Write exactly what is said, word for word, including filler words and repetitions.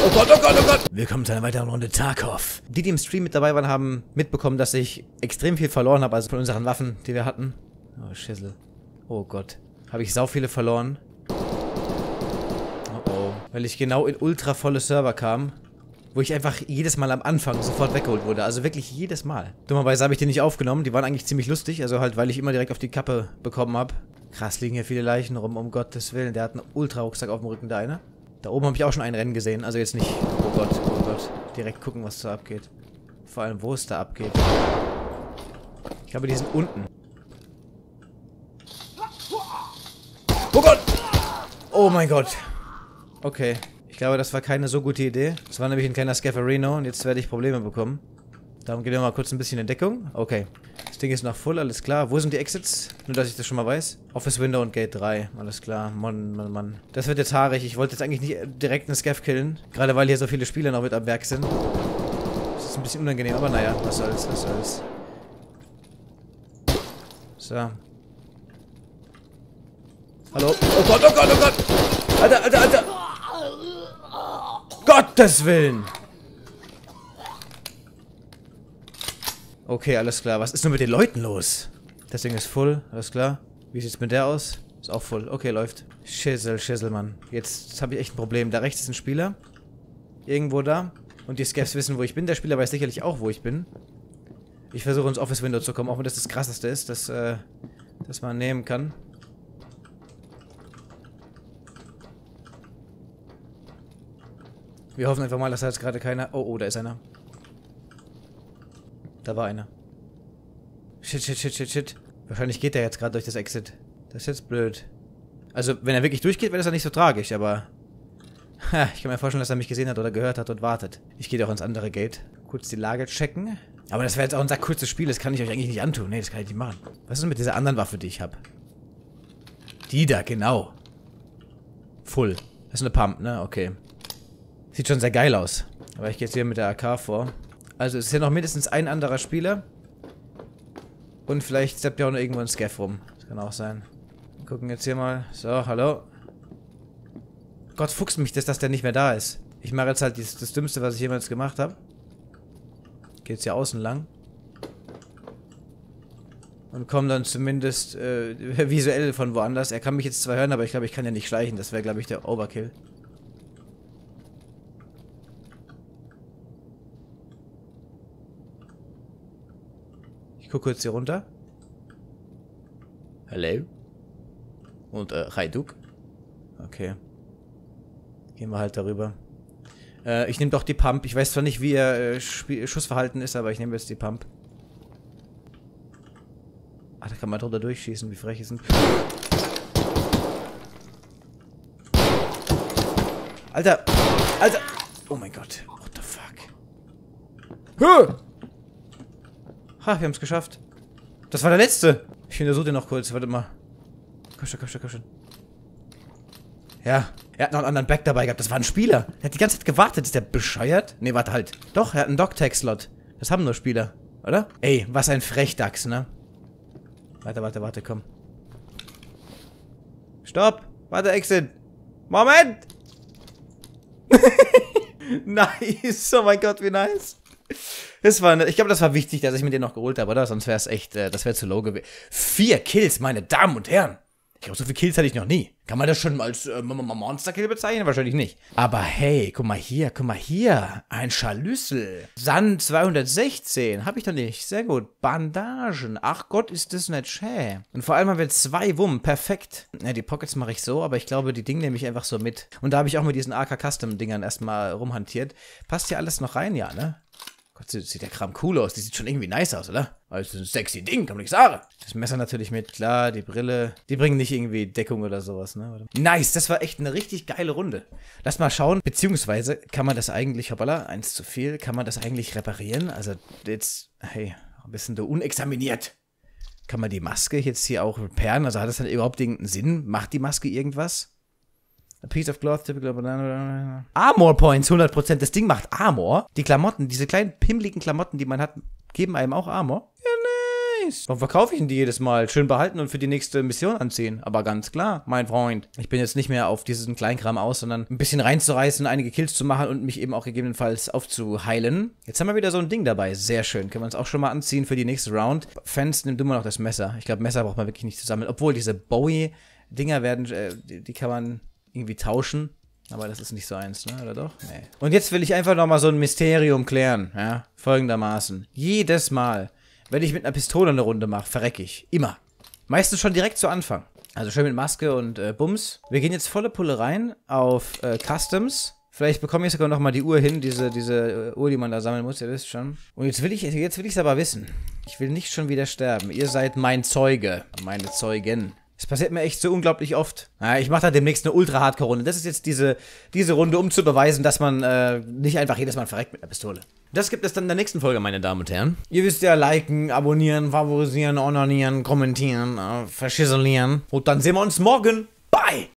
Oh Gott, oh Gott, oh Gott. Willkommen zu einer weiteren Runde Tarkov. Die, die im Stream mit dabei waren, haben mitbekommen, dass ich extrem viel verloren habe, also von unseren Waffen, die wir hatten. Oh, Schissel. Oh Gott. Habe ich sau viele verloren. Oh oh. Weil ich genau in ultra volle Server kam, wo ich einfach jedes Mal am Anfang sofort weggeholt wurde. Also wirklich jedes Mal. Dummerweise habe ich die nicht aufgenommen. Die waren eigentlich ziemlich lustig. Also halt, weil ich immer direkt auf die Kappe bekommen habe. Krass, liegen hier viele Leichen rum, um Gottes Willen. Der hat einen Ultra-Rucksack auf dem Rücken, der eine. Da oben habe ich auch schon ein Rennen gesehen. Also jetzt nicht... Oh Gott, oh Gott. Direkt gucken, was da abgeht. Vor allem, wo es da abgeht. Ich glaube, die sind unten. Oh Gott! Oh mein Gott. Okay. Ich glaube, das war keine so gute Idee. Das war nämlich ein kleiner Scafferino und jetzt werde ich Probleme bekommen. Darum gehen wir mal kurz ein bisschen in Deckung. Okay. Das Ding ist noch voll, alles klar. Wo sind die Exits? Nur, dass ich das schon mal weiß. Office Window und Gate drei. Alles klar. Mann, Mann, Mann. Das wird jetzt haarig. Ich wollte jetzt eigentlich nicht direkt einen Scaff killen. Gerade weil hier so viele Spieler noch mit am Werk sind. Das ist ein bisschen unangenehm, aber naja. Was soll's, was soll's. So. Hallo? Oh Gott, oh Gott, oh Gott! Alter, Alter, Alter! Gottes Willen! Okay, alles klar. Was ist nur mit den Leuten los? Das Ding ist voll, alles klar. Wie sieht's mit der aus? Ist auch voll. Okay, läuft. Schissel, Schissel, Mann. Jetzt habe ich echt ein Problem. Da rechts ist ein Spieler. Irgendwo da. Und die Scavs wissen, wo ich bin. Der Spieler weiß sicherlich auch, wo ich bin. Ich versuche ins Office Window zu kommen, auch wenn das das krasseste ist, das, äh, das man nehmen kann. Wir hoffen einfach mal, dass da jetzt gerade keiner... Oh, oh, da ist einer. Da war einer. Shit, shit, shit, shit, shit. Wahrscheinlich geht der jetzt gerade durch das Exit. Das ist jetzt blöd. Also, wenn er wirklich durchgeht, wäre das ja nicht so tragisch, aber... Ha, ich kann mir vorstellen, dass er mich gesehen hat oder gehört hat und wartet. Ich gehe doch ins andere Gate. Kurz die Lage checken. Aber das wäre jetzt auch unser kurzes Spiel, das kann ich euch eigentlich nicht antun. Nee, das kann ich nicht machen. Was ist denn mit dieser anderen Waffe, die ich habe? Die da, genau. Full. Das ist eine Pump, ne? Okay. Sieht schon sehr geil aus. Aber ich gehe jetzt hier mit der A K vor. Also es ist hier noch mindestens ein anderer Spieler. Und vielleicht steppt ja auch noch irgendwo ein Scaff rum. Das kann auch sein. Wir gucken jetzt hier mal. So, hallo. Gott, fuchst mich das, dass der nicht mehr da ist. Ich mache jetzt halt das, das Dümmste, was ich jemals gemacht habe. Geht jetzt hier außen lang. Und komme dann zumindest äh, visuell von woanders. Er kann mich jetzt zwar hören, aber ich glaube, ich kann ja nicht schleichen. Das wäre, glaube ich, der Overkill. Ich gucke kurz hier runter. Hallo? Und, äh, Haiduk? Okay. Gehen wir halt darüber. Äh, ich nehme doch die Pump. Ich weiß zwar nicht, wie ihr äh, Schussverhalten ist, aber ich nehme jetzt die Pump. Ach, da kann man drunter durchschießen, wie frech ist denn... Alter! Alter! Oh mein Gott. What the fuck? Höh! Ha, wir haben es geschafft. Das war der letzte. Ich untersuche den noch kurz. Warte mal. Komm schon, komm schon, komm schon. Ja, er hat noch einen anderen Back dabei gehabt. Das war ein Spieler. Der hat die ganze Zeit gewartet. Ist der bescheuert? Nee, warte halt. Doch, er hat einen Dog-Tag-Slot. Das haben nur Spieler, oder? Ey, was ein Frechdachs, ne? Warte, warte, warte, komm. Stopp! Warte, Exit! Moment! Nice! Oh mein Gott, wie nice! Das war, ne, ich glaube, das war wichtig, dass ich mir den noch geholt habe, oder? Sonst wäre es echt, äh, das wäre zu low gewesen. Vier Kills, meine Damen und Herren. Ich glaube, so viele Kills hatte ich noch nie. Kann man das schon als äh, Monster-Kill bezeichnen? Wahrscheinlich nicht. Aber hey, guck mal hier, guck mal hier. Ein Scharlüssel. Sand zweihundertsechzehn. Hab ich doch nicht. Sehr gut. Bandagen. Ach Gott, ist das nicht schä. Und vor allem haben wir zwei Wumm. Perfekt. Ja, die Pockets mache ich so, aber ich glaube, die Dinge nehme ich einfach so mit. Und da habe ich auch mit diesen A K-Custom-Dingern erstmal rumhantiert. Passt hier alles noch rein, ja, ne? Gott, sieht der Kram cool aus. Die sieht schon irgendwie nice aus, oder? Also ein sexy Ding, kann man nicht sagen. Das Messer natürlich mit, klar, die Brille. Die bringen nicht irgendwie Deckung oder sowas, ne? Nice, das war echt eine richtig geile Runde. Lass mal schauen, beziehungsweise kann man das eigentlich, hoppala, eins zu viel, kann man das eigentlich reparieren? Also jetzt, hey, ein bisschen da unexaminiert. Kann man die Maske jetzt hier auch repairen? Also hat das dann überhaupt irgendeinen Sinn? Macht die Maske irgendwas? A piece of cloth, typical banana. Armor Points, hundert Prozent. Das Ding macht Armor. Die Klamotten, diese kleinen pimmeligen Klamotten, die man hat, geben einem auch Armor. Ja, nice. Warum verkaufe ich denn die jedes Mal? Schön behalten und für die nächste Mission anziehen. Aber ganz klar, mein Freund. Ich bin jetzt nicht mehr auf diesen Kleinkram aus, sondern ein bisschen reinzureißen, einige Kills zu machen und mich eben auch gegebenenfalls aufzuheilen. Jetzt haben wir wieder so ein Ding dabei. Sehr schön. Können wir uns auch schon mal anziehen für die nächste Round. Fans, nimm du mal noch das Messer. Ich glaube, Messer braucht man wirklich nicht zu sammeln. Obwohl, diese Bowie-Dinger werden, äh, die, die kann man irgendwie tauschen. Aber das ist nicht so eins, ne? Oder doch? Nee. Und jetzt will ich einfach nochmal so ein Mysterium klären, ja? Folgendermaßen. Jedes Mal, wenn ich mit einer Pistole eine Runde mache, verrecke ich. Immer. Meistens schon direkt zu Anfang. Also schön mit Maske und äh, Bums. Wir gehen jetzt volle Pulle rein auf äh, Customs. Vielleicht bekomme ich sogar nochmal die Uhr hin, diese, diese äh, Uhr, die man da sammeln muss, ihr wisst schon. Und jetzt will ich jetzt will ich es aber wissen. Ich will nicht schon wieder sterben. Ihr seid mein Zeuge. Meine Zeugen. Das passiert mir echt so unglaublich oft. Ja, ich mache da demnächst eine Ultra-Hardcore-Runde. Das ist jetzt diese, diese Runde, um zu beweisen, dass man äh, nicht einfach jedes Mal verreckt mit einer Pistole. Das gibt es dann in der nächsten Folge, meine Damen und Herren. Ihr wisst ja, liken, abonnieren, favorisieren, honorieren, kommentieren, äh, verschisselieren. Und dann sehen wir uns morgen. Bye!